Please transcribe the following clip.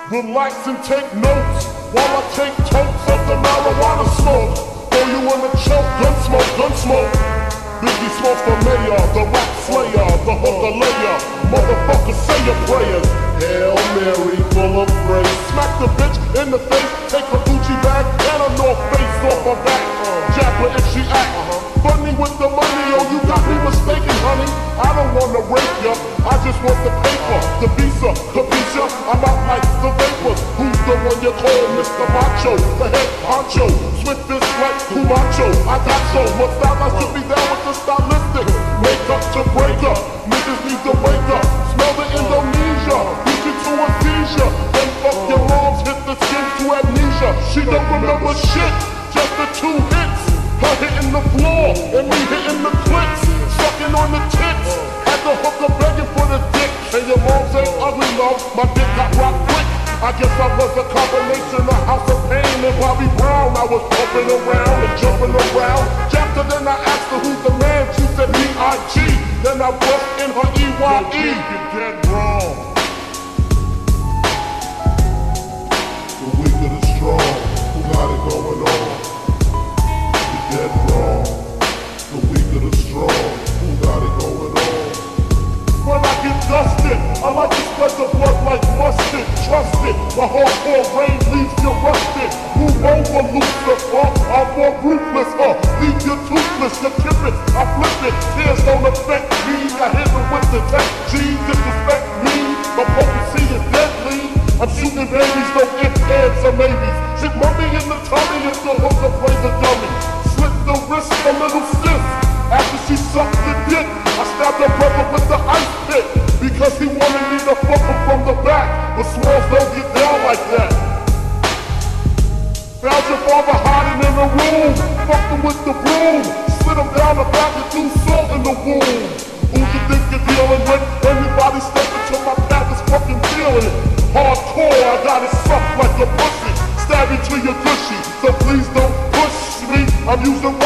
Relax and take notes while I take totes of the marijuana smoke. Throw you in the choke, gun smoke, gun smoke. Biggie Smalls for mayor, the rap slayer, the hooker layer. Motherfucker, say your prayers. Hail Mary, full of grace. Smack the bitch in the face, take her Gucci bag and a North Face off her back. Jab her if she act funny with the money, oh you got me mistaken, honey. I don't wanna rape ya, I just want the paper, the visa, capisha. I'm out like the vapors. Who's the one you call Mr. Macho, the head honcho? Swiftest like Cumacho. I got so much style, I should be down with the stylistic. Make up to break up, niggas need to wake up. Smell the Indonesia, beat you to a seizure. Then fuck your moms, hit the skin to amnesia. She don't remember shit, just the 2 hits. Her hitting the floor, and me hitting the clicks. Sucking on the tits, had the hooker begging for the dick. And your moms ain't ugly, love, my dick got rocked quick. I guess I was a combination of House of Pain and Bobby Brown. I was bumping around and jumping around. Chapter then I asked her who's the man, she said B.I.G. Then I bust in her E.Y.E. You're dead wrong. The weak of the strong, who got it going on? Dead wrong, the weak of the strong, who got it going on? When I get dusted, I like to spread the blood like mustard. Trust it, the hardcore rain leaves you rusted. Move over, Lucifer, I'm more ruthless, leave you toothless, you tip it, I flip it. Tears don't affect me, I hit it with the tech G, disrespect me, my potency is deadly. I'm shooting babies, no ifs, ands, or maybes. Shit mummy in the tummy if the hooker plays a dummy. Slit the wrist, a little stiff. After she sucked the dick, I stabbed her brother with the ice pick. Because he wanted me to fuck him from the back. But Smalls don't get down like that. Found your father hiding in the room. Fucked him with the broom. Slid him down the back and threw salt in the wound. Who you think you're dealing with? Anybody step into my path is fucking feeling it. Hardcore, I got it sucked like a pussy. Stab you till you're gushy, so please don't push me. I'm using